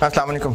अस्सलाम वालेकुम।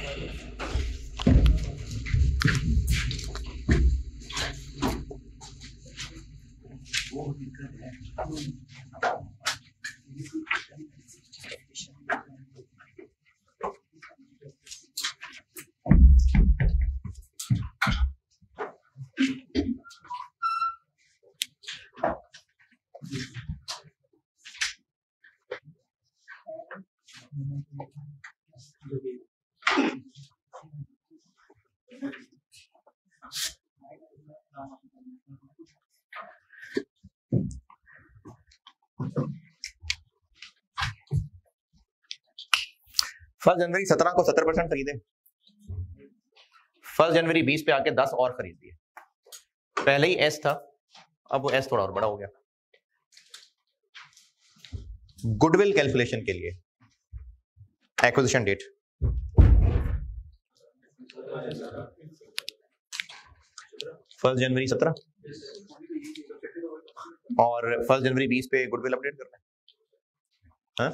फर्स्ट जनवरी 17 को 70% खरीदे, फर्स्ट जनवरी 20 पे आके 10 और खरीद दिए। पहले ही एस था, अब वो एस थोड़ा और बड़ा हो गया। गुडविल कैलकुलेशन के लिए एक्विजिशन डेट फर्स्ट जनवरी 17 और फर्स्ट जनवरी 20 पे गुडविल अपडेट करना है। हाँ?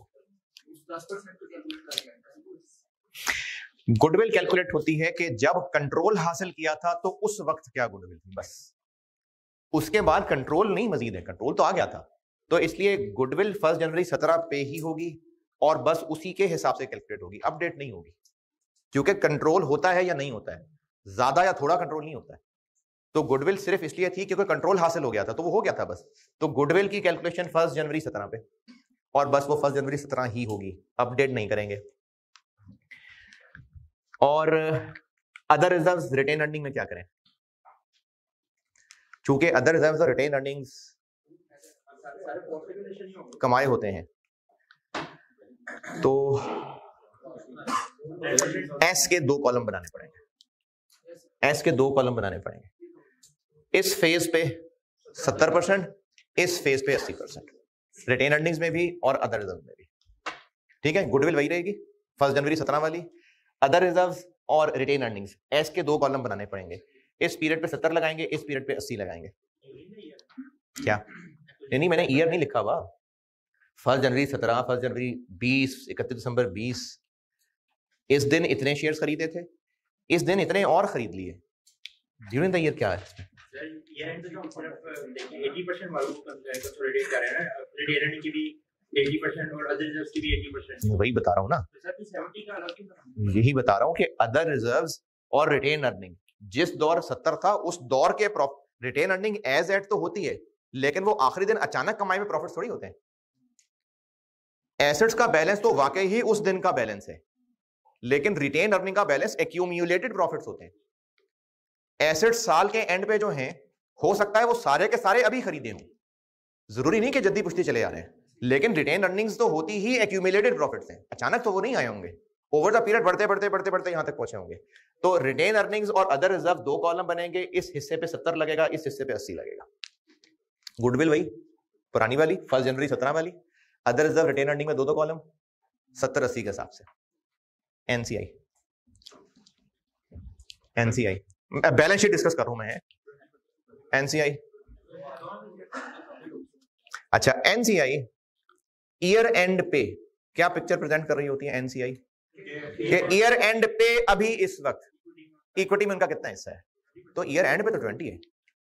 गुडविल कैलकुलेट होती है कि जब कंट्रोल हासिल किया था तो उस वक्त क्या गुडविल थी, बस। उसके बाद कंट्रोल नहीं मजीद है, कंट्रोल तो आ गया था, तो इसलिए गुडविल फर्स्ट जनवरी 17 पे ही होगी और बस उसी के हिसाब से कैलकुलेट होगी, अपडेट नहीं होगी। क्योंकि कंट्रोल होता है या नहीं होता है, ज्यादा या थोड़ा कंट्रोल नहीं होता है। तो गुडविल सिर्फ इसलिए थी क्योंकि कंट्रोल हासिल हो गया था, तो वो हो गया था बस। तो गुडविल की कैलकुलेशन फर्स्ट जनवरी 17 पे और बस वो फर्स्ट जनवरी 17 ही होगी, अपडेट नहीं करेंगे। और अदर रिजर्व्स रिटेन अर्निंग में क्या करें? चूंकि अदर रिजर्व्स और रिटेन अर्निंग्स कमाए होते हैं, तो एस के 2 कॉलम बनाने पड़ेंगे, एस के 2 कॉलम बनाने पड़ेंगे। इस फेज पे 70%, इस फेज पे 80%, रिटेन अर्निंग्स में भी और अदर रिजर्व में भी। ठीक है, गुडविल वही रहेगी फर्स्ट जनवरी 17 वाली। अदर रिजर्व्स और रिटेन अर्निंग्स, एस के 2 कॉलम बनाने पड़ेंगे। इस पीरियड पे 70 लगाएंगे, इस पीरियड पे 80 लगाएंगे। क्या नहीं, मैंने ईयर नहीं लिखा हुआ। फर्स्ट जनवरी 17, फर्स्ट जनवरी 20, 31 दिसंबर 20, इस दिन इतने शेयर्स खरीदे थे, इस दिन इतने और खरीद लिए। ड्यूरिंग द ईयर क्या है? वही बता रहा हूँ ना, यही बता रहा हूँ कि अदर रिजर्व्स और रिटेन अर्निंग जिस दौर 70 था उस दौर के रिटेन अर्निंग एज एट तो होती है, लेकिन वो आखिरी दिन अचानक कमाई में प्रॉफिट थोड़ी होते हैं। एसेट्स का बैलेंस तो वाकई ही उस दिन का बैलेंस है, लेकिन रिटेन अर्निंग का बैलेंस एक्यूमुलेटेड प्रॉफिट्स होते हैं। एसेट्स साल के एंड पे जो हैं, हो सकता है वो सारे के सारे अभी खरीदे हों, जरूरी नहीं कि जल्दी पुश्ती चले आ रहे हैं, लेकिन रिटेन अर्निंग्स तो होती ही एक्यूमुलेटेड प्रॉफिट्स हैं, अचानक तो वो नहीं आए होंगे, ओवर द पीरियड बढ़ते बढ़ते बढ़ते बढ़ते यहां तक पहुंचे होंगे। तो रिटेन अर्निंग्स और अदर रिजर्व 2 कॉलम बनेंगे, इस हिस्से पे 70 लगेगा, इस हिस्से पे 80 लगेगा। गुडविल वही पुरानी वाली फर्स्ट जनवरी 17 वाली, अदर रिजर्व रिटेन अर्निंग में 2 कॉलम 70-80 के हिसाब से। NCI, NCI balance sheet discuss कर रहा हूं मैं। एनसीआई, अच्छा, एनसीआई ईयर एंड पे क्या पिक्चर प्रेजेंट कर रही होती है? एनसीआई के ईयर एंड पे अभी इस वक्त इक्विटी में उनका कितना हिस्सा है? तो ईयर एंड पे तो 20 है,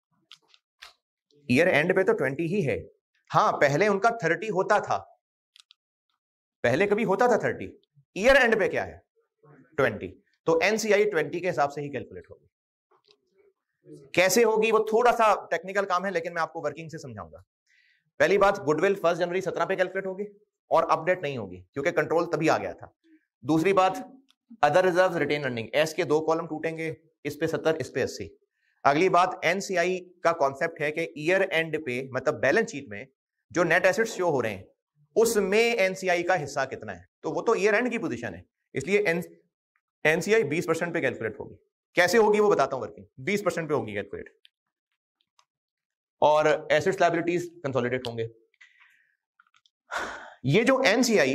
ईयर एंड पे तो 20 ही है। हाँ, पहले उनका 30 होता था, पहले कभी होता था 30, ईयर एंड पे क्या है? 20। तो एनसीआई 20 के हिसाब से ही कैलकुलेट होगी। कैसे होगी वो थोड़ा सा टेक्निकल काम है, लेकिन मैं आपको वर्किंग से समझाऊंगा। पहली बात, गुडविल फर्स्ट जनवरी 17 पे कैलकुलेट होगी और अपडेट नहीं होगी क्योंकि कंट्रोल तभी आ गया था। दूसरी बात, अदर रिजर्व्स रिटेन अर्निंग, एस के 2 कॉलम टूटेंगे, इस पे 70, इस पे 80। अगली बात, एनसीआई का कॉन्सेप्ट है कि ईयर एंड पे मतलब बैलेंस शीट में जो नेट एसेट्स शो हो रहे हैं उसमें एनसीआई का हिस्सा कितना है, तो वो तो ईयर एंड की पोजीशन है, इसलिए एनसीआई 20% पे कैलकुलेट होगी। कैसे होगी वो बताता हूं, वर्किंग 20% पे होगी कैलकुलेट, और एसेट्स लायबिलिटीज कंसोलिडेट होंगे। ये जो एनसीआई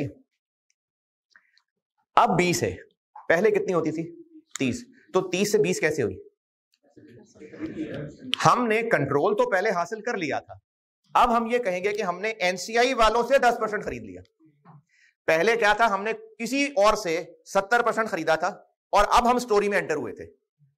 अब 20 है, पहले कितनी होती थी? 30। तो 30 से 20 कैसे हुई? हमने कंट्रोल तो पहले हासिल कर लिया था, अब हम ये कहेंगे कि हमने एनसीआई वालों से 10% खरीद लिया। पहले क्या था, हमने किसी और से 70% खरीदा था और अब हम स्टोरी में एंटर हुए थे।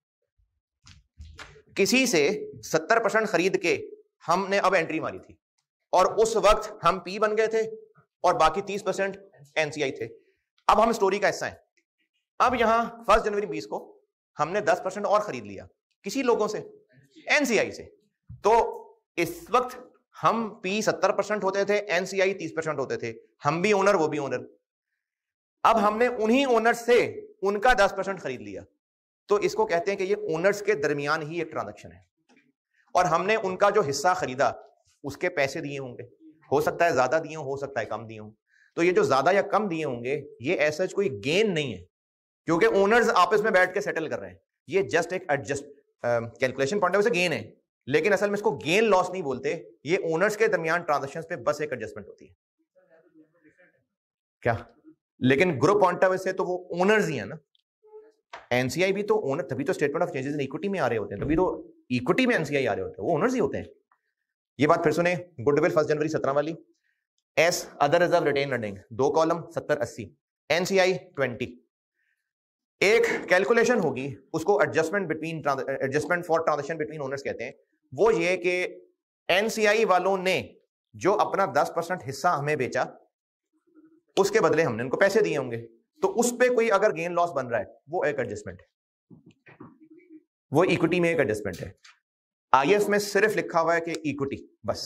किसी से 70% खरीद के हमने अब एंट्री मारी थी और उस वक्त हम पी बन गए थे और बाकी 30% एनसीआई थे। अब हम स्टोरी का हिस्सा हैं। अब यहां 1 जनवरी 20 को हमने 10% और खरीद लिया किसी लोगों से, एनसीआई से। तो इस वक्त हम पी 70% होते थे, एनसीआई 30% होते थे, हम भी ओनर वो भी ओनर। अब हमने उन्हीं ओनर से उनका 10% खरीद लिया, तो इसको कहते हैं कि ये ओनर्स के दरमियान ही एक ट्रांजैक्शन है और हमने उनका जो हिस्सा खरीदा उसके पैसे दिए होंगे, हो सकता है ज्यादा दिए हो सकता है कम दिए हों। तो ये जो ज्यादा या कम दिए होंगे ये ऐसा कोई गेन नहीं है क्योंकि ओनर्स आपस में बैठ के सेटल कर रहे हैं। ये जस्ट एक adjust calculation point of view से गेन है, लेकिन असल में इसको गेन लॉस नहीं बोलते। ये ओनर्स के दरमियान ट्रांजैक्शंस पे बस एक एडजस्टमेंट होती है क्या, लेकिन ग्रुप पॉइंट ऑफ व्यू से तो वो ओनर्स ही है ना। एनसीआई भी तो ओनर, तभी तो statement of changes in equity में आ रहे होते हैं, तभी तो इक्विटी में एनसीआई आ रहे होते हैं, वो ओनर्स ही होते हैं। ये बात फिर सुने, गुडविल 1 जनवरी 17 वाली, एस other reserve retain earning 2 column 70-80, NCI 20। एक कैलकुलेशन होगी, उसको adjustment for transaction between owners कहते हैं। वो ये कि एनसीआई वालों ने जो अपना 10% हिस्सा हमें बेचा उसके बदले हमने उनको पैसे दिए होंगे, तो उस पे कोई अगर गेन लॉस बन रहा है वो एक एडजस्टमेंट है, वो इक्विटी में एक एडजस्टमेंट है। आईएफ में सिर्फ लिखा हुआ है कि इक्विटी बस।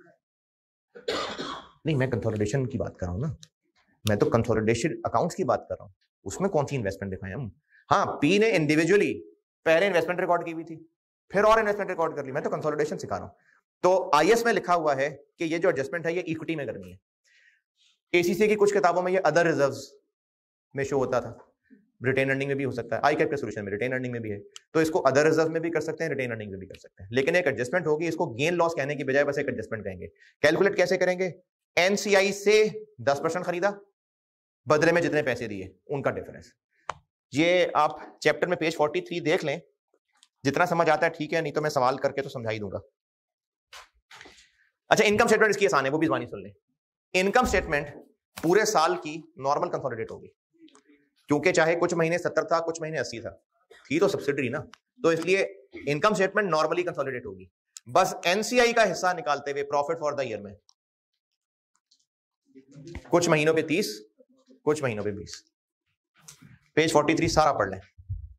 नहीं, मैं कंसोलिडेशन की बात कर रहा हूं ना, मैं तो कंसोलिडेशन अकाउंट्स की बात कर रहा हूं, उसमें कौन सी इन्वेस्टमेंट दिखाएं हम। हाँ, पी ने इंडिविजुअली पहले इन्वेस्टमेंट रिकॉर्ड की हुई थी, फिर और इन्वेस्टमेंट रिकॉर्ड कर ली, मैं तो कंसोलिडेशन सिखा रहा हूं। तो आईएस में लिखा हुआ है कि ये जो एडजस्टमेंट है ये इक्विटी में करनी है। एसीसी की कुछ किताबों में ये अदर रिजर्व्स में शो होता था, रिटेन अर्निंग में भी हो सकता है, आई कैप के सोल्यूशन में रिटेन अर्निंग में भी है, तो इसको अदर रिजर्व में भी कर सकते हैं, रिटेन अर्निंग में भी कर सकते हैं, लेकिन एक एडजस्टमेंट होगी। इसको गेन लॉस कहने की बजाय बस एक एडजस्टमेंट कहेंगे। कैलकुलेट कैसे करेंगे, एनसीआई से 10% खरीदा, बदले में जितने पैसे दिए उनका डिफरेंस। ये आप चैप्टर में पेज 43 देख लें, जितना समझ आता है ठीक है, नहीं तो मैं सवाल करके तो समझा ही दूंगा। अच्छा, इनकम स्टेटमेंट इसकी आसान है, वो भी जबानी सुन लें। इनकम स्टेटमेंट पूरे साल की नॉर्मल कंसोलिडेट होगी, क्योंकि चाहे कुछ महीने 70 था कुछ महीने 80 था, थी तो सब्सिडरी ना, तो इसलिए इनकम स्टेटमेंट नॉर्मली कंसोलिडेट होगी। बस एनसीआई का हिस्सा निकालते हुए प्रॉफिट फॉर द ईयर में कुछ महीनों पे 30, कुछ महीनों पे 20। पेज 43 सारा पढ़ लें,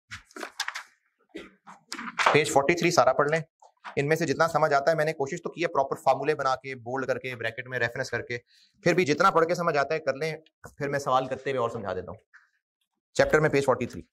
पेज 43 सारा पढ़ लें। इनमें से जितना समझ आता है, मैंने कोशिश तो की है प्रॉपर फार्मूले बना के, बोल्ड करके, ब्रैकेट में रेफरेंस करके, फिर भी जितना पढ़ के समझ आता है कर लें, फिर मैं सवाल करते हुए और समझा देता हूं। चैप्टर में पेज 43।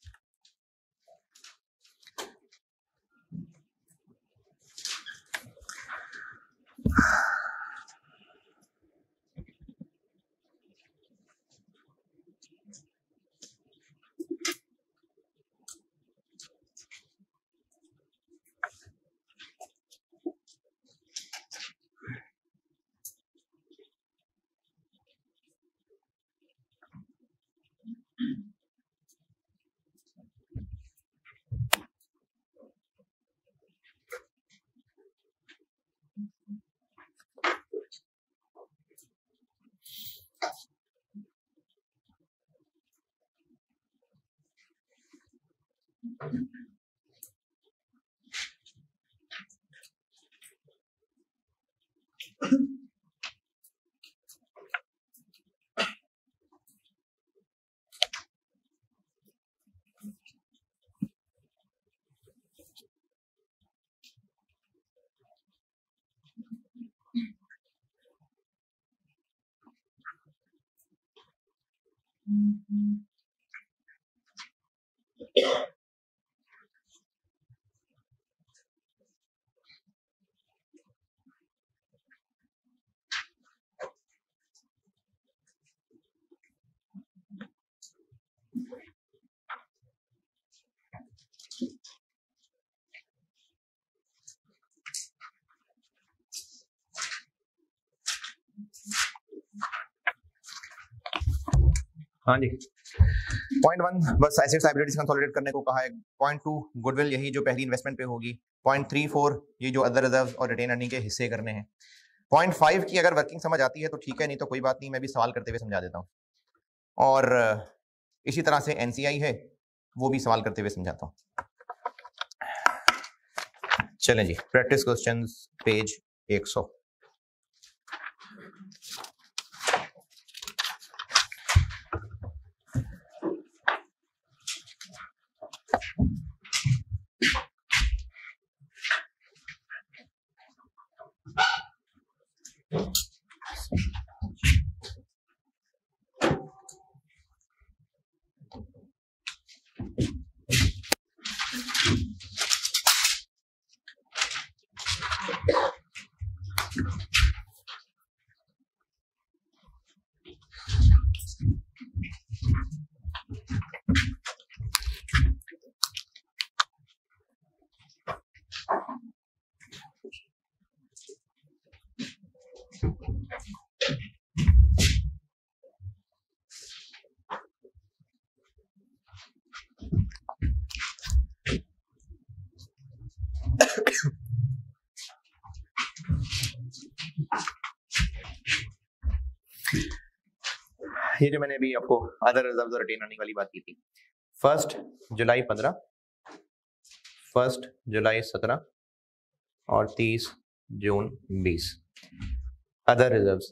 हाँ जी, पॉइंट 1 बस एसेट्स लायबिलिटीज कंसोलिडेट करने को कहा है। पॉइंट 2 गुडविल, यही जो पहली इन्वेस्टमेंट पे होगी। पॉइंट 3-4 ये जो अदर रिजर्व और रिटेन अर्निंग के हिस्से करने हैं। पॉइंट 5 की अगर वर्किंग समझ आती है तो ठीक है, नहीं तो कोई बात नहीं, मैं भी सवाल करते हुए समझा देता हूँ। और इसी तरह से एनसीआई है, वो भी सवाल करते हुए समझाता हूं। चलें जी, प्रैक्टिस क्वेश्चंस पेज 100। ये जो मैंने अभी आपको अदर रिजर्व्स और रिटेन अर्निंग वाली बात की थी, 1 जुलाई 15, 1 जुलाई 17 और 30 जून 20 अदर रिजर्व्स।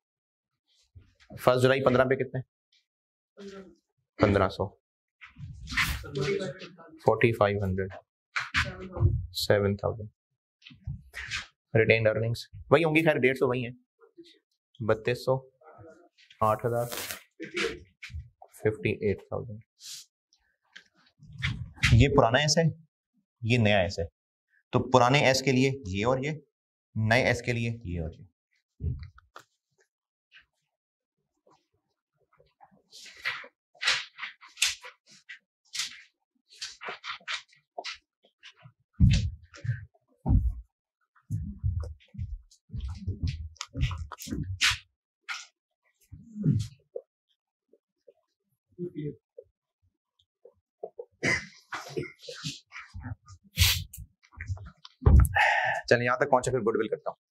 1 जुलाई 15 पे कितने? 1500, 4500, 7000। रिटेन अर्निंग्स वही होंगी, खैर 150 वही है, 3200, 8000, 58,000। ये पुराना एस है, ये नया एस है, तो पुराने एस के लिए ये और ये, नए एस के लिए ये और ये। चलिए यहां तक पहुंचे, फिर गुडविल करता हूं।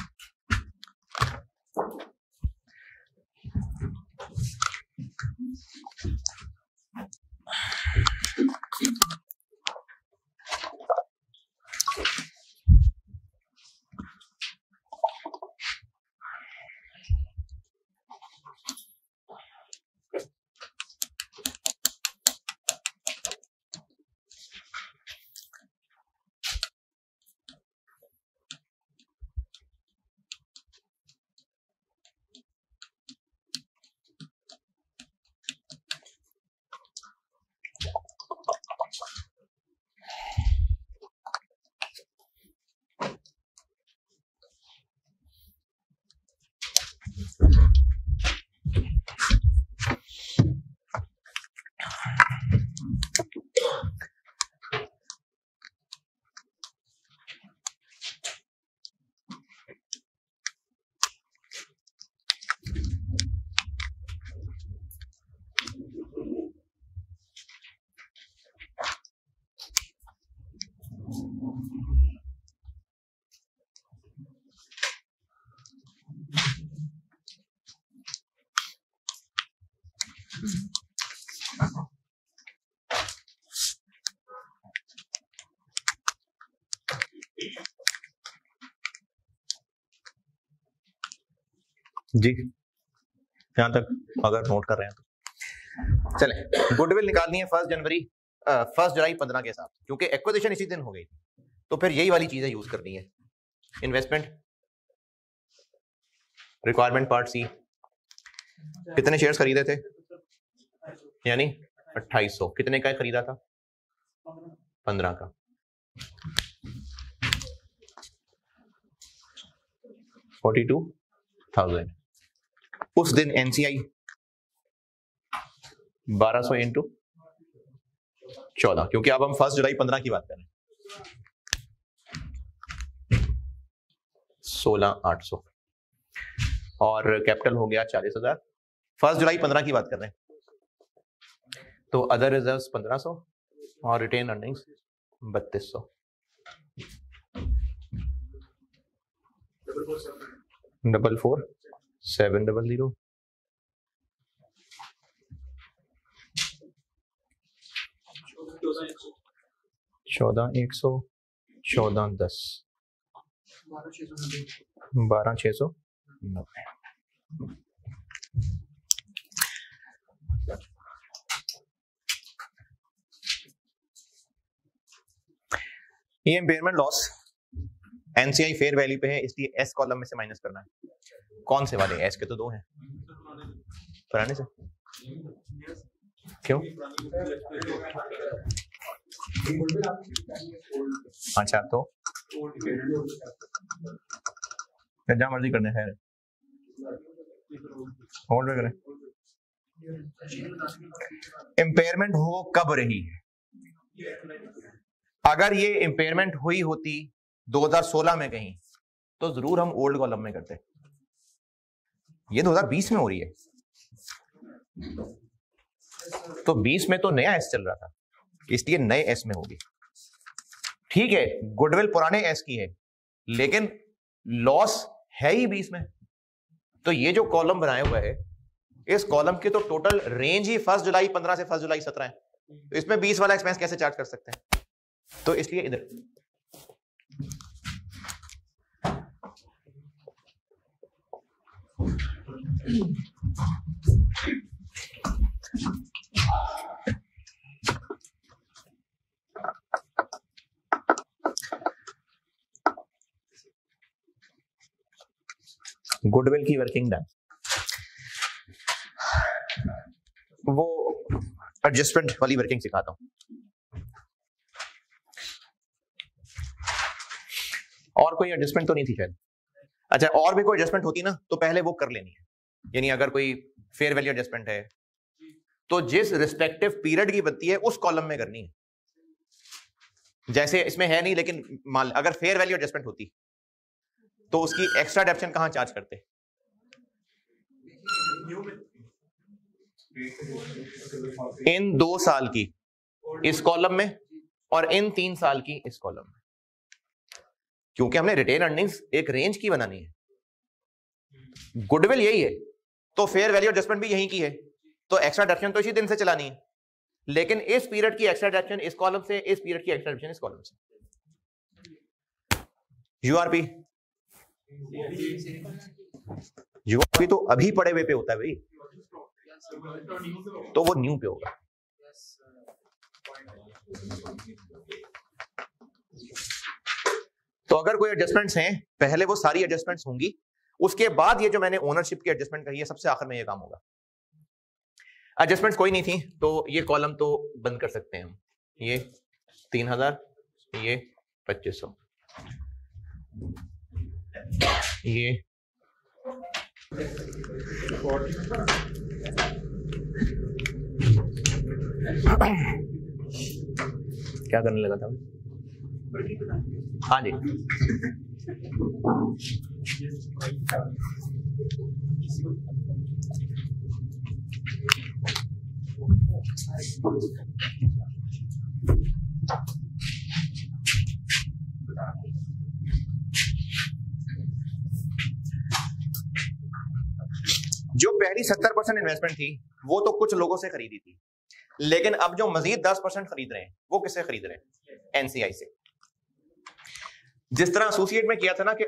जी यहां तक अगर नोट कर रहे हैं तो चलें। गुडविल निकालनी है 1 जुलाई 15 के साथ, क्योंकि एक्विजिशन इसी दिन हो गई थी, तो फिर यही वाली चीजें यूज करनी है। इन्वेस्टमेंट रिक्वायरमेंट पार्ट सी, कितने शेयर्स खरीदे थे? यानी 2800। कितने का खरीदा था? 15 का। 42,000। उस दिन एनसीआई 1200 इंटू 14, क्योंकि अब हम 1 जुलाई 15 की बात कर रहे हैं। 16,800 और कैपिटल हो गया 40,000। 1 जुलाई 15 की बात कर रहे हैं, तो अदर रिजर्व्स 1500 और रिटेन अर्निंग्स 3200। 44,700 14,100, 14,10, 12,690। ये impairment loss NCI fair value पे है, इसलिए एस कॉलम में से माइनस करना है। कौन से वाले? एस के तो दो हैं पुराने से। क्यों? अच्छा तो जहाँ मर्जी करने है, होल्ड करें। इम्पेयरमेंट हो कब रही है? अगर ये इम्पेयरमेंट हुई होती 2016 में कहीं, तो जरूर हम ओल्ड कॉलम में करते। ये 2020 में हो रही है, तो 20 में तो नया एस चल रहा था, इसलिए नए एस में होगी। ठीक है, गुडविल पुराने एस की है, लेकिन लॉस है ही 20 में। तो ये जो कॉलम बनाया हुआ है, इस कॉलम की तो टोटल रेंज ही 1 जुलाई 15 से 1 जुलाई 17 है, तो इसमें 20 वाला एक्सपेंस कैसे चार्ज कर सकते हैं? तो इसलिए इधर गुडविल की वर्किंग डन। वो एडजस्टमेंट वाली वर्किंग सिखाता हूं। और कोई एडजस्टमेंट तो नहीं थी शायद? अच्छा, और भी कोई एडजस्टमेंट होती ना तो पहले वो कर लेनी है। यानी अगर कोई फेयर वैल्यू एडजस्टमेंट है तो जिस रिस्पेक्टिव पीरियड की बनती है उस कॉलम में करनी है। जैसे इसमें है नहीं, लेकिन मान अगर फेयर वैल्यू एडजस्टमेंट होती तो उसकी एक्स्ट्रा डेप्शन कहां चार्ज करते? इन 2 साल की इस कॉलम में और इन 3 साल की इस कॉलम में, क्योंकि हमने रिटेन अर्निंग्स एक रेंज की बनानी है। गुडविल यही है, तो फेयर वैल्यू एडजस्टमेंट भी यही की है, तो एक्स्ट्रा डेप्शन तो इसी दिन से चलानी है, लेकिन इस पीरियड की एक्स्ट्रा डेप्शन इस कॉलम से, इस पीरियड की एक्स्ट्रा डेप्शन इस कॉलम से। यूआरपी तो अभी पड़े हुए पे होता है भाई, तो वो न्यू पे होगा। तो अगर कोई एडजस्टमेंट्स हैं, पहले वो सारी एडजस्टमेंट्स होंगी, उसके बाद ये जो मैंने ओनरशिप की एडजस्टमेंट कही है, सबसे आखिर में ये काम होगा। एडजस्टमेंट्स कोई नहीं थी तो ये कॉलम तो बंद कर सकते हैं हम। ये 3,000, ये 2,500, ये क्या करने लगा था? हाँ जी, जो पहली 70% इन्वेस्टमेंट थी वो तो कुछ लोगों से खरीदी थी, लेकिन अब जो मजीद 10% खरीद रहे हैं वो किससे खरीद रहे हैं? एनसीआई से। जिस तरह एसोसिएट में किया था ना कि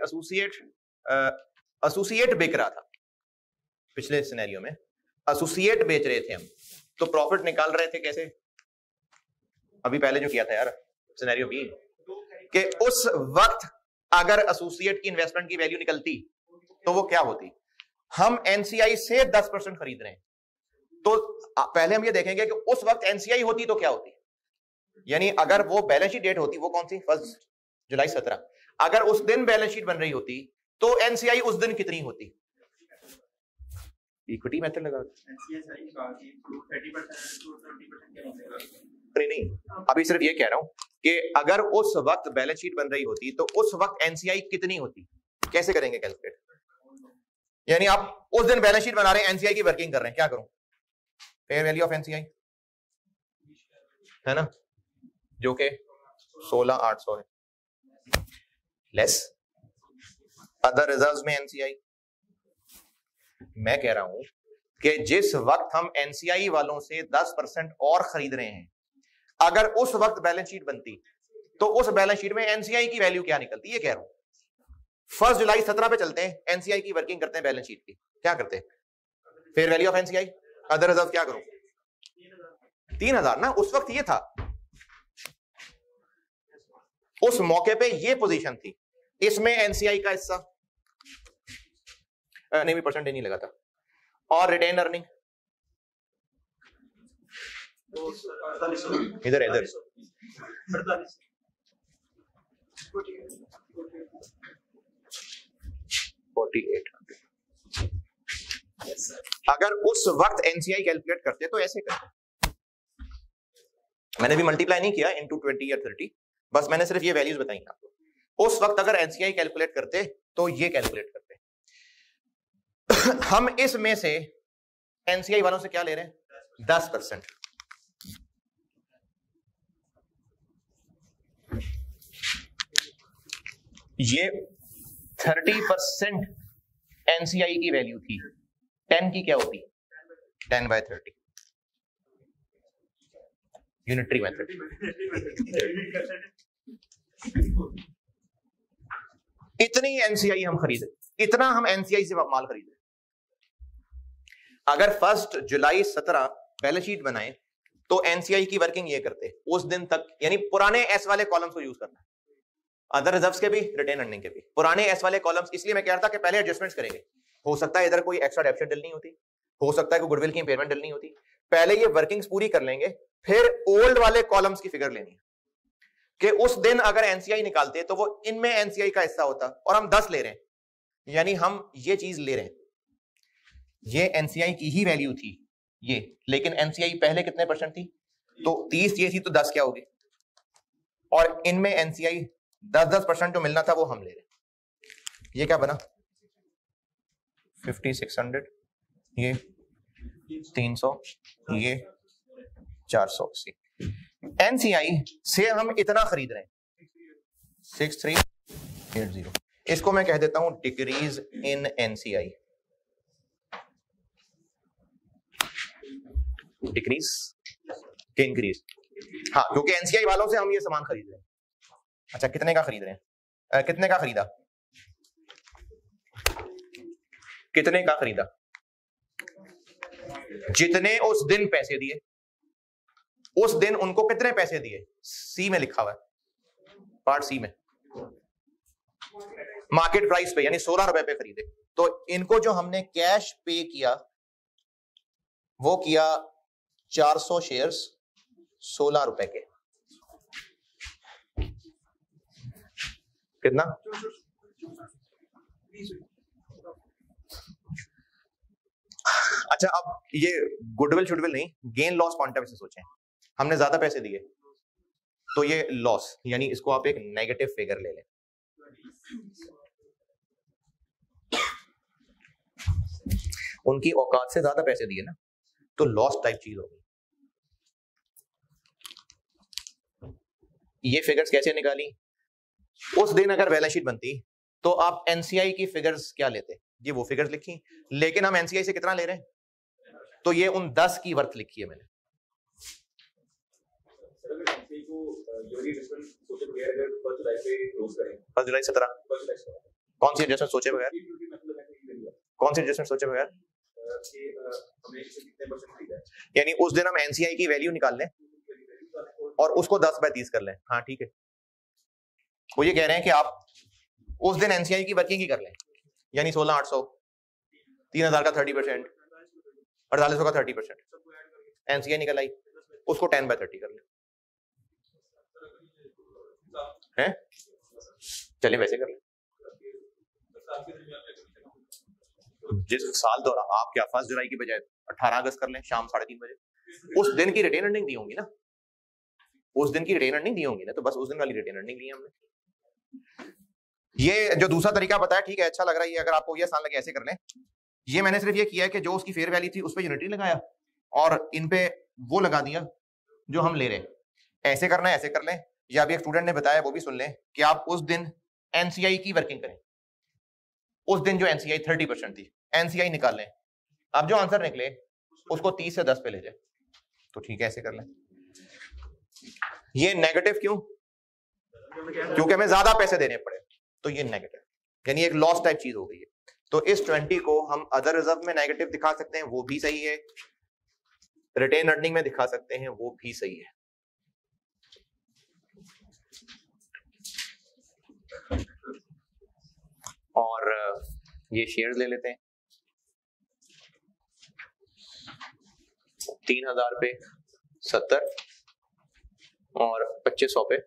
एसोसिएट बिक रहा था, पिछले सिनेरियो में एसोसिएट बेच रहे थे हम, तो प्रॉफिट निकाल रहे थे कैसे? अभी पहले जो किया था यार सिनेरियो बी, कि उस वक्त अगर एसोसिएट की इन्वेस्टमेंट की वैल्यू निकलती तो वो क्या होती? हम एनसीआई से 10% खरीद रहे हैं, तो पहले हम ये देखेंगे कि उस वक्त एनसीआई होती तो क्या होती। यानी अगर वो बैलेंस शीट डेट होती, वो कौन सी? 1 जुलाई 17। अगर उस दिन बैलेंस शीट बन रही होती तो एनसीआई उस दिन कितनी होती? इक्विटी मेथड लगा नहीं, अभी सिर्फ ये कह रहा हूं कि अगर उस वक्त बैलेंस शीट बन रही होती तो उस वक्त एनसीआई कितनी होती? कैसे करेंगे कैलकुलेट? यानी आप उस दिन बैलेंस शीट बना रहे हैं, एनसीआई की वर्किंग कर रहे हैं, क्या करूं? फेयर वैल्यू ऑफ एनसीआई है ना, जो कि 16,800 है, लेस अदर रिजर्व्स में एनसीआई। मैं कह रहा हूं कि जिस वक्त हम एनसीआई वालों से 10% और खरीद रहे हैं, अगर उस वक्त बैलेंस शीट बनती तो उस बैलेंस शीट में एनसीआई की वैल्यू क्या निकलती है, ये कह रहा हूं। 1 जुलाई 17 पे चलते हैं, एनसीआई की वर्किंग करते हैं बैलेंस शीट की, क्या करते हैं? Fair value of NCI, other reserve क्या करूं? 3000 ना, उस वक्त ये था, उस मौके पे ये पोजीशन थी। इसमें एनसीआई का हिस्सा नहीं भी परसेंटेज नहीं लगा था, और रिटेन अर्निंग इधर इधर 4800। अगर उस वक्त एनसीआई कैलकुलेट करते तो ऐसे करते, मैंने भी मल्टीप्लाई नहीं किया इनटू 20 या 30, बस मैंने सिर्फ ये वैल्यूज बताई आपको। उस वक्त अगर एनसीआई कैलकुलेट करते तो ये कैलकुलेट करते। हम इसमें से एनसीआई वालों से क्या ले रहे हैं? 10%। ये 30% एनसीआई की वैल्यू थी, 10 की क्या होती? 10/30 यूनिटरी मेथड। इतनी एनसीआई हम खरीदे, इतना हम एनसीआई से माल खरीदे। अगर 1 जुलाई 17 बैलेंस शीट बनाए तो एनसीआई की वर्किंग ये करते उस दिन तक, यानी पुराने एस वाले कॉलम्स को यूज करना, अदर रिजर्व्स के भी, रिटेन अर्निंग के भी। पुराने एस वाले कॉलम्स इसलिए मैं कह रहा था कि पहले एडजस्टमेंट्स करेंगे, हो सकता है इधर कोई एक्स्ट्रा डेप्ट डलनी होती, हो सकता है कोई गुडविल की इंपेयरमेंट डलनी होती, पहले ये वर्किंग्स पूरी कर लेंगे, फिर ओल्ड वाले कॉलम्स की फिगर लेनी है कि उस दिन अगर एनसीआई निकालते तो वो इनमें एनसीआई का हिस्सा होता, और हम 10 ले रहे हैं, यानी हम ये चीज ले रहे हैं, ये एनसीआई की ही वैल्यू थी ये, लेकिन एनसीआई पहले कितने परसेंट थी? तो 30 ये थी, तो 10 क्या होगी? और इनमें एनसीआई 10% जो मिलना था वो हम ले रहे हैं। ये क्या बना? 5600, ये 300, ये 480। एनसीआई से हम इतना खरीद रहे हैं 6380। इसको मैं कह देता हूं डिक्रीज इन एनसीआई, डिक्रीज के इंक्रीज। हाँ, क्योंकि एनसीआई वालों से हम ये सामान खरीद रहे हैं। अच्छा, कितने का खरीद रहे हैं? कितने का खरीदा? कितने का खरीदा? जितने उस दिन पैसे दिए, उस दिन उनको कितने पैसे दिए? सी में लिखा हुआ है, पार्ट सी में, मार्केट प्राइस पे, यानी 16 रुपए पे खरीदे। तो इनको जो हमने कैश पे किया वो किया 400 शेयर्स 16 रुपए के। कितना? अच्छा, अब ये गुडविल शुडविल नहीं, gain loss point of view से सोचें, हमने ज्यादा पैसे दिए तो ये लॉस, यानी इसको आप एक नेगेटिव फिगर ले लें। उनकी औकात से ज्यादा पैसे दिए ना, तो लॉस टाइप चीज होगी। ये फिगर्स कैसे निकाली? उस दिन अगर बैलेंस शीट बनती तो आप एनसीआई की फिगर्स क्या लेते? ये वो फिगर्स लिखी, लेकिन हम एनसीआई से कितना ले रहे हैं? तो ये उन 10 की वर्थ लिखी है मैंने। जुलाई 17 कौन सी एडजस्टमेंट सोचे बगैर? कौन सी एडजस्टमेंट सोचे बगैर? यानी उस दिन हम एनसीआई की वैल्यू निकाल लें और उसको 10/30 कर लें। हाँ ठीक है, वो ये कह रहे हैं कि आप उस दिन एनसीआई की वर्किंग ही कर लें, यानी 16800, 3000 का 30%, 4800 का 30%, एनसीआई निकल आई, उसको 10/30 कर लें। हैं? चलिए वैसे कर लें। जिस साल दौरान आप क्या 1 जुलाई की बजाय 18 अगस्त कर लें, शाम 3:30 बजे। उस दिन की रिटेन अर्निंग दी होंगी ना, उस दिन की रिटेन अर्निंग दी होंगी ना, तो बस उस दिन वाली रिटेन अर्निंग ली हमने। ये जो दूसरा तरीका बताया ठीक है, अच्छा लग रहा है। अगर आपको ये आसान लगे ऐसे कर लें। ये मैंने सिर्फ ये किया है कि जो उसकी फेयर वैल्यू थी उस पर यूनिटी लगाया और इन पे वो लगा दिया जो हम ले रहे हैं। ऐसे करना है, ऐसे कर लें, या अभी एक स्टूडेंट ने बताया वो भी सुन लें कि आप उस दिन एनसीआई की वर्किंग करें। उस दिन जो एनसीआई 30% थी, एनसीआई निकाल लें, अब जो आंसर निकले उसको 30 से 10 पे ले जाए, तो ठीक है ऐसे कर लें। ये नेगेटिव क्यों? क्योंकि हमें ज्यादा पैसे देने पड़े, तो ये नेगेटिव, यानी एक लॉस टाइप चीज हो गई है। तो इस 20 को हम अदर रिजर्व में नेगेटिव दिखा सकते हैं, वो भी सही है, रिटेन अर्निंग में दिखा सकते हैं, वो भी सही है। और ये शेयर्स ले लेते हैं, 3000 पे 70 और 2500 पे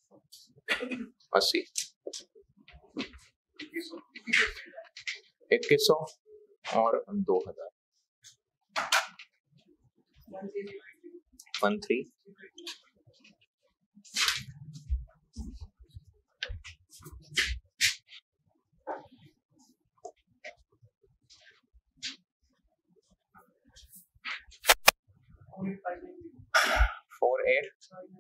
80, 2100 और 2000, 13 48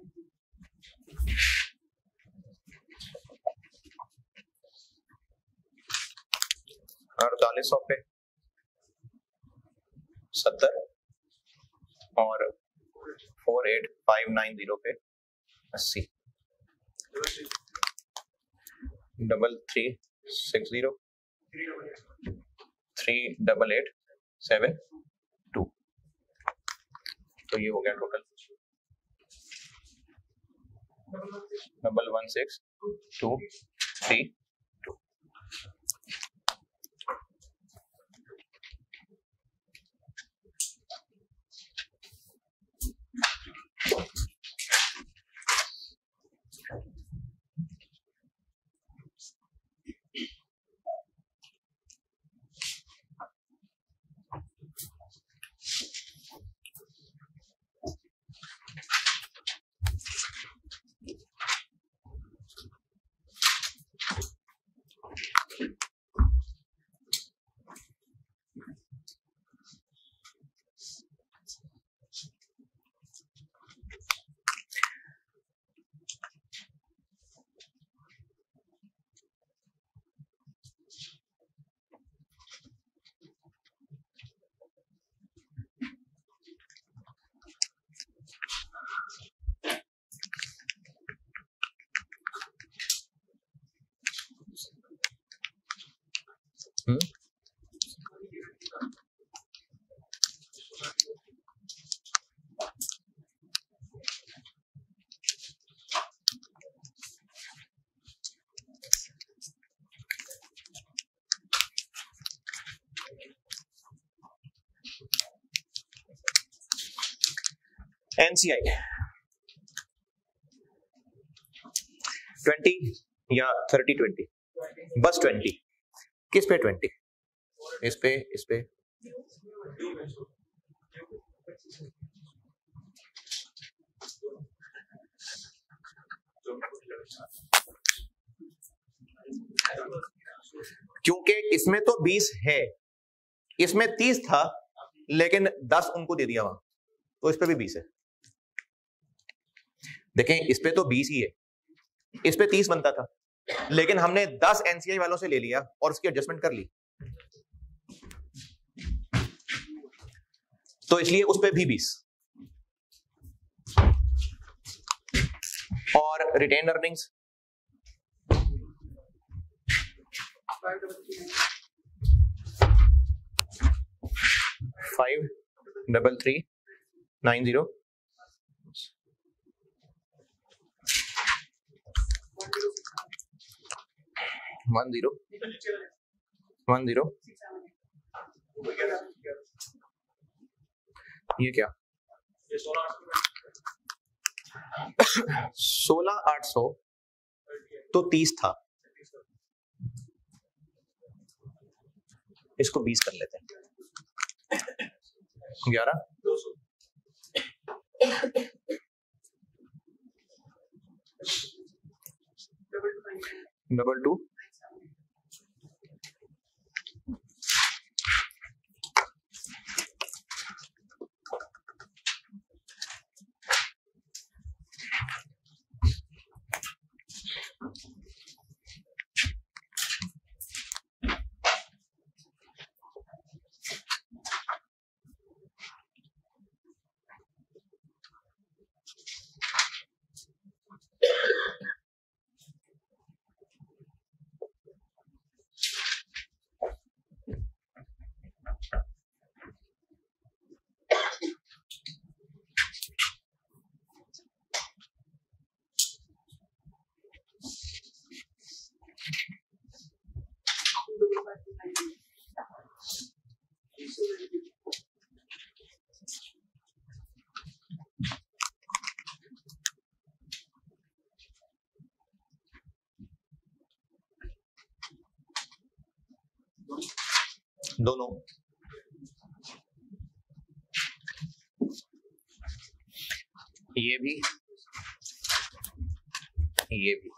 4800 पे 70 और 48590 पे 80, 3360 38872, तो ये हो गया टोटल 116232। एनसीआई 20 या 30-20, बस 20, किस पे 20? इस पे, इस पे, क्योंकि इसमें तो 20 है, इसमें 30 था लेकिन 10 उनको दे दिया वहां, तो इस पे भी 20 है। देखें इस पे तो 20 ही है, इस पे 30 बनता था, लेकिन हमने 10 एनसीआई वालों से ले लिया और उसकी एडजस्टमेंट कर ली, तो इसलिए उस पे भी 20। और रिटेन अर्निंग्स 53390 1010, ये क्या 16800, तो 30 था, इसको 20 कर लेते हैं, 11 22 दोनों। ये भी ये भी,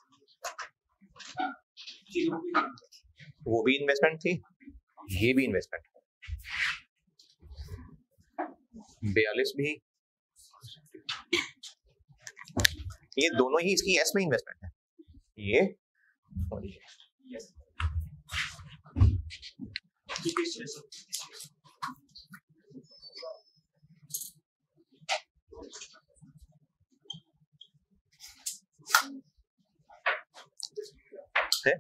वो भी इन्वेस्टमेंट थी, ये भी इन्वेस्टमेंट। 42 भी, ये दोनों ही इसकी एस में इन्वेस्टमेंट है, ये और ये। है?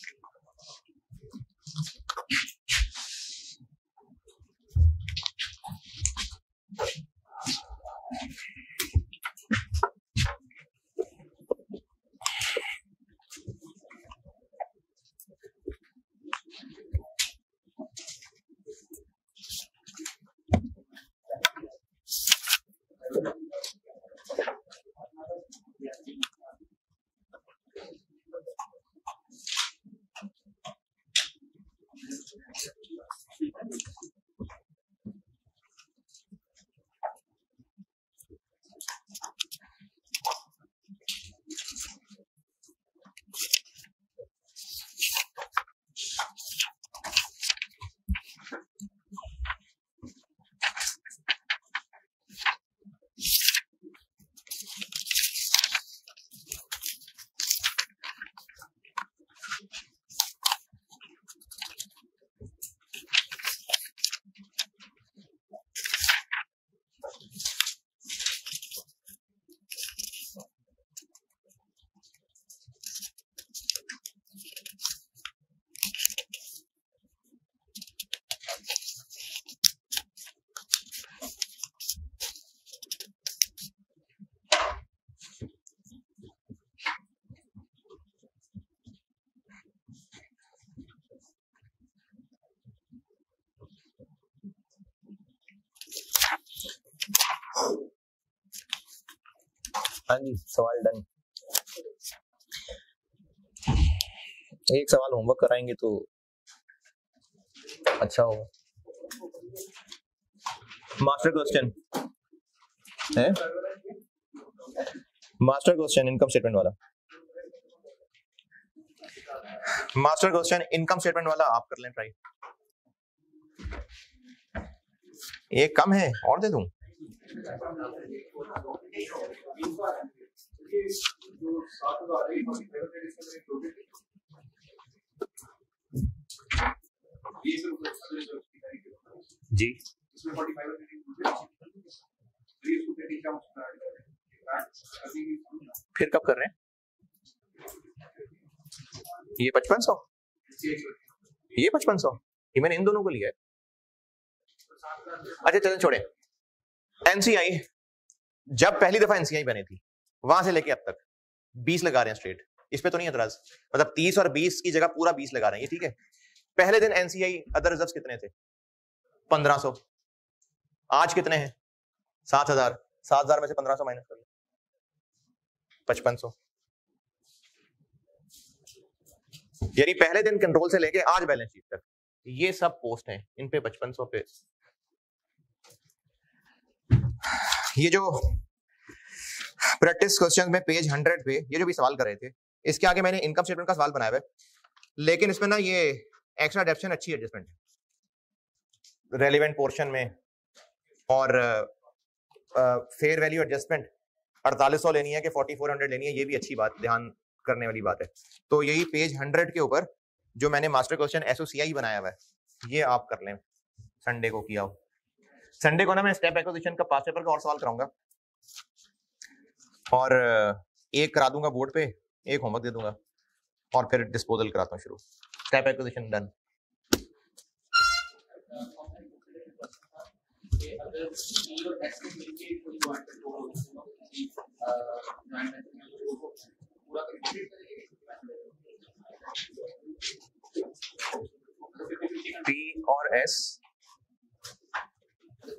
हाँ जी, सवाल डन। एक सवाल होमवर्क कराएंगे तो अच्छा होगा। मास्टर क्वेश्चन है, मास्टर क्वेश्चन इनकम स्टेटमेंट वाला, मास्टर क्वेश्चन इनकम स्टेटमेंट वाला आप कर लें ट्राई। एक कम है और दे दूं? जी फिर कब कर रहे हैं ये 5500? ये 5500 ये मैंने इन दोनों को लिया है। अच्छा चलो छोड़े। एनसीआई जब पहली दफा एनसीआई बनी थी वहां से लेके अब तक 20 लगा रहे हैं स्ट्रेट, इस पे तो नहीं एतराज, मतलब 30 और 20 की जगह पूरा 20 लगा रहे हैं, ये ठीक है। पहले दिन एनसीआई अदर रिजर्व्स कितने थे? 1500। आज कितने हैं? 7000। 7000 में से 1500 माइनस कर लो, 5500। यानी पहले दिन कंट्रोल से लेके आज बैलेंस शीट तक ये सब पोस्ट हैं, इन पे 5500 पे। ये जो प्रैक्टिस क्वेश्चन में पेज 100 पे ये जो भी सवाल कर रहे थे, इसके आगे मैंने इनकम स्टेटमेंट का सवाल बनाया है, लेकिन इसमें ना ये एक्स्ट्रा डेप्शन अच्छी एडजस्टमेंट है रेलिवेंट पोर्शन में, और फेयर वैल्यू एडजस्टमेंट 4800 लेनी है कि 4400 लेनी है, ये भी अच्छी बात, ध्यान करने वाली बात है। तो यही पेज 100 के ऊपर जो मैंने मास्टर क्वेश्चन एसओसीआई बनाया हुआ है, ये आप कर लें, संडे को किया हो। संडे को ना मैं स्टेप एक्विजिशन का पास पेपर का और सवाल कराऊंगा, और एक करा दूंगा बोर्ड पे, एक होमवर्क दे दूंगा, और फिर डिस्पोजल कराता हूँ शुरू। Step acquisition done. पी और एस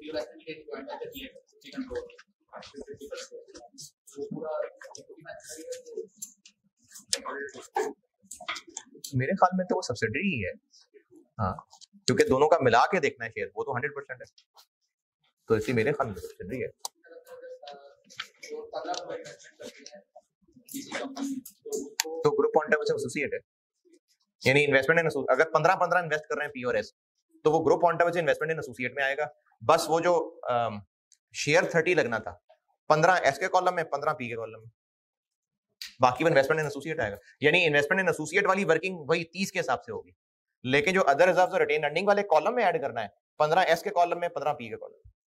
मेरे ख्याल में तो वो सब्सिडरी ही है, हाँ, क्योंकि दोनों का मिला के देखना है शेयर, वो तो 100% है, तो इसलिए मेरे ख्याल में सब्सिडरी है। तो ग्रुप पॉइंट ऑफ एसोसिएट है, यानी इन्वेस्टमेंट इन, अगर 15-15 इन्वेस्ट कर रहे हैं पी और एस, तो वो group point of investment in associate में आएगा। बस वो जो शेयर 30 लगना था, 15 एस के कॉलम में, 15 पी के कॉलम में, बाकी वो इन्वेस्टमेंट इन एसोसिएट आएगा। यानी इन्वेस्टमेंट इन एसोसिएट वाली वर्किंग वही 30 के हिसाब से होगी, लेकिन जो अदर रिजर्व्स और रिटेन अर्निंग वाले कॉलम में ऐड करना है, 15 एस के कॉलम में, 15 पी के कॉलम में।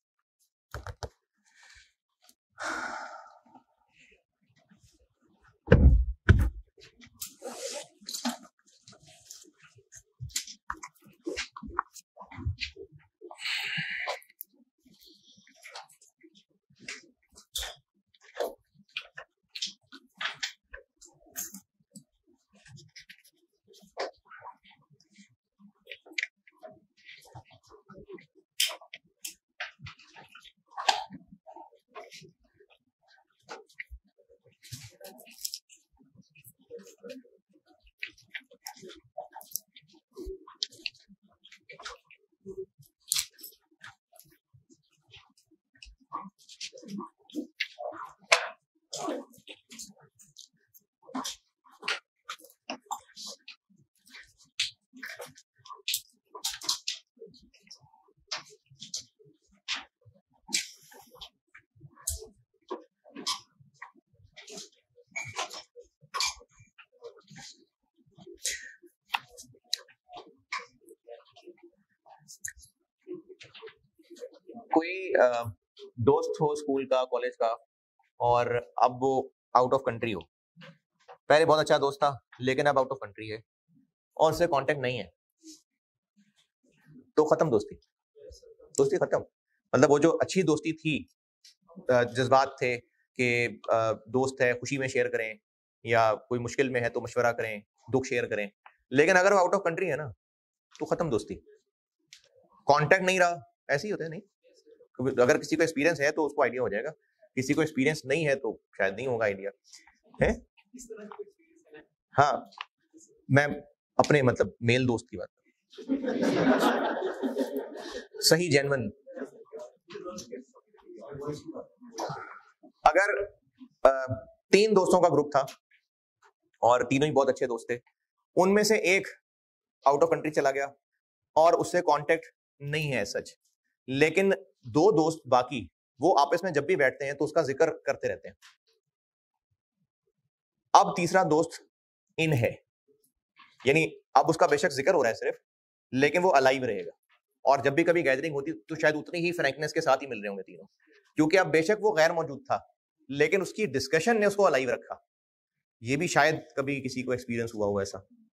कोई दोस्त हो स्कूल का, कॉलेज का, और अब वो आउट ऑफ कंट्री हो, पहले बहुत अच्छा दोस्त था लेकिन अब आउट ऑफ कंट्री है और उससे कांटेक्ट नहीं है, तो खत्म दोस्ती, दोस्ती खत्म। मतलब वो जो अच्छी दोस्ती थी, जज्बात थे कि दोस्त है, खुशी में शेयर करें, या कोई मुश्किल में है तो मशवरा करें, दुख शेयर करें, लेकिन अगर वो आउट ऑफ कंट्री है ना, तो खत्म दोस्ती, कांटेक्ट नहीं रहा, ऐसे ही होता है। नहीं, अगर किसी को एक्सपीरियंस है तो उसको आइडिया हो जाएगा, किसी को एक्सपीरियंस नहीं है तो शायद नहीं होगा आइडिया है। हाँ, मैं अपने मतलब मेल दोस्त की बात, सही जेन्युइन। अगर 3 दोस्तों का ग्रुप था और तीनों ही बहुत अच्छे दोस्त थे, उनमें से एक आउट ऑफ कंट्री चला गया और उससे कांटेक्ट नहीं है सच, लेकिन 2 दोस्त बाकी वो आपस में जब भी बैठते हैं तो उसका जिक्र करते रहते हैं। अब तीसरा दोस्त इन है, यानी अब उसका बेशक जिक्र हो रहा है सिर्फ, लेकिन वो अलाइव रहेगा, और जब भी कभी गैदरिंग होती तो शायद उतनी ही फ्रैंकनेस के साथ ही मिल रहे होंगे तीनों, क्योंकि अब बेशक वो गैर मौजूद था लेकिन उसकी डिस्कशन ने उसको अलाइव रखा। ये भी शायद कभी किसी को एक्सपीरियंस हुआ ऐसा।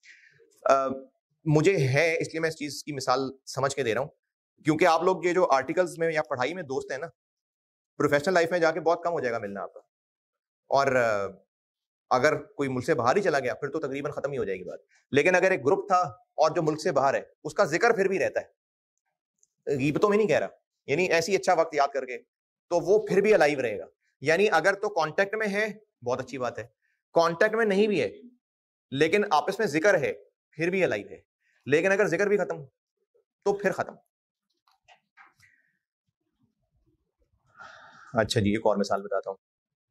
मुझे है, इसलिए मैं इस चीज की मिसाल समझ के दे रहा हूं, क्योंकि आप लोग ये जो आर्टिकल्स में या पढ़ाई में दोस्त है ना, प्रोफेशनल लाइफ में जाके बहुत कम हो जाएगा मिलना आपका, और अगर कोई मुल्क से बाहर ही चला गया फिर तो तकरीबन खत्म ही हो जाएगी बात। लेकिन अगर एक ग्रुप था और जो मुल्क से बाहर है उसका जिक्र फिर भी रहता है, गीबतों में नहीं कह रहा, यानी ऐसी अच्छा वक्त याद करके, तो वो फिर भी अलाइव रहेगा। यानी अगर तो कांटेक्ट में है बहुत अच्छी बात है, कांटेक्ट में नहीं भी है लेकिन आपस में जिक्र है, फिर भी अलाइव है। लेकिन अगर जिक्र भी खत्म तो फिर खत्म। अच्छा जी, एक और मिसाल बताता हूं।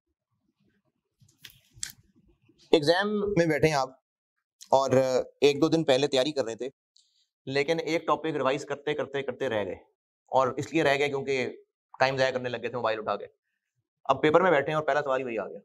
एग्जाम में बैठे हैं आप और 1-2 दिन पहले तैयारी कर रहे थे, लेकिन एक टॉपिक रिवाइज करते करते करते रह गए, और इसलिए रह गए क्योंकि टाइम जाया करने लग गए थे मोबाइल उठा के। अब पेपर में बैठे हैं और पहला सवाल ही वही आ गया।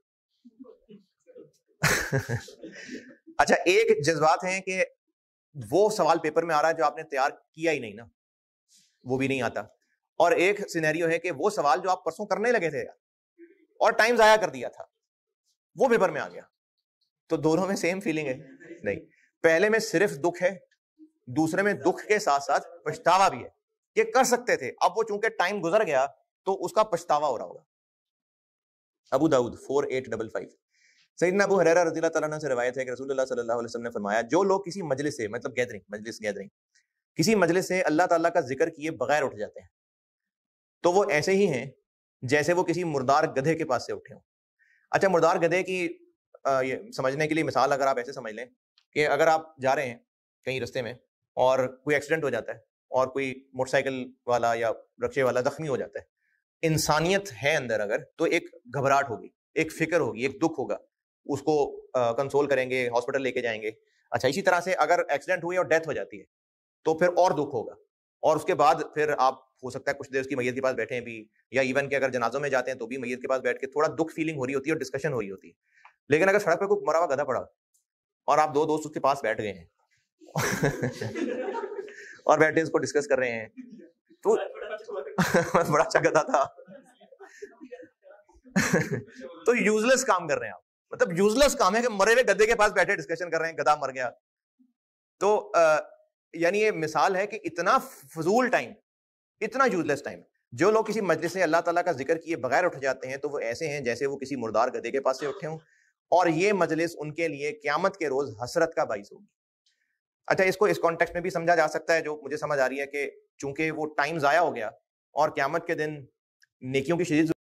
अच्छा, एक जज्बात है कि वो सवाल पेपर में आ रहा है जो आपने तैयार किया ही नहीं ना, वो भी नहीं आता, और एक सिनेरियो है कि वो सवाल जो आप परसों करने लगे थे और टाइम जाया कर दिया था, वो पेपर में आ गया। तो दोनों में सेम फीलिंग है? नहीं, पहले में सिर्फ दुख है, दूसरे में दुख के साथ साथ पछतावा भी है कि कर सकते थे, अब वो चूंकि टाइम गुजर गया तो उसका पछतावा हो रहा होगा। अबू दाऊद 4855, सैयदना अबू हुरैरा रज़ियल्लाहु तआला अन्हु से रिवायत है कि रसूलुल्लाह सल्लल्लाहु अलैहि वसल्लम ने फरमाया, जो लोग किसी मजलिस से, मतलब गैदरिंग, किसी मजलिस से अल्लाह ताला का जिक्र किए बगैर उठ जाते हैं, तो वो ऐसे ही हैं जैसे वो किसी मुर्दार गधे के पास से उठे हों। अच्छा, मुर्दार गधे की ये समझने के लिए मिसाल अगर आप ऐसे समझ लें कि अगर आप जा रहे हैं कहीं रास्ते में और कोई एक्सीडेंट हो जाता है और कोई मोटरसाइकिल वाला या रिक्शे वाला जख्मी हो जाता है, इंसानियत है अंदर अगर, तो एक घबराहट होगी, एक फिक्र होगी, एक दुख होगा, उसको कंसोल करेंगे, हॉस्पिटल लेके जाएंगे। अच्छा, इसी तरह से अगर एक्सीडेंट हुई और डेथ हो जाती है तो फिर और दुख होगा, और उसके बाद फिर आप हो सकता है कुछ देर उसकी मैयत के पास बैठे हैं भी, या इवन के अगर जनाजों में जाते हैं तो भी मैयत के पास बैठ के थोड़ा दुख फीलिंग हो रही होती है और डिस्कशन हो रही होती है। लेकिन अगर सड़क पे कोई मरा हुआ गधा पड़ा और आप दो दोस्त उसके पास बैठ गए हैं और बैठे इसको डिस्कस कर रहे हैं, तो बड़ा अच्छा गधा था तो यूजलेस काम कर रहे हैं आप, मतलब यूजलेस काम है कि मरे हुए गधे के पास बैठे डिस्कशन कर रहे हैं, गधा मर गया। तो यानी ये मिसाल है कि इतना फजूल टाइम, इतना यूजलेस टाइम, जो लोग किसी मजलिस से अल्लाह ताला का जिक्र किए बगैर उठ जाते हैं तो वो ऐसे हैं जैसे वो किसी मुर्दार गधे के पास से उठे हों, और ये मजलिस उनके लिए क़यामत के रोज हसरत का बाइस होगी। अच्छा, इसको इस कॉन्टेक्स्ट में भी समझा जा सकता है, जो मुझे समझ आ रही है कि चूंकि वो टाइम जाया हो गया और क़यामत के दिन नेकियों की शदीद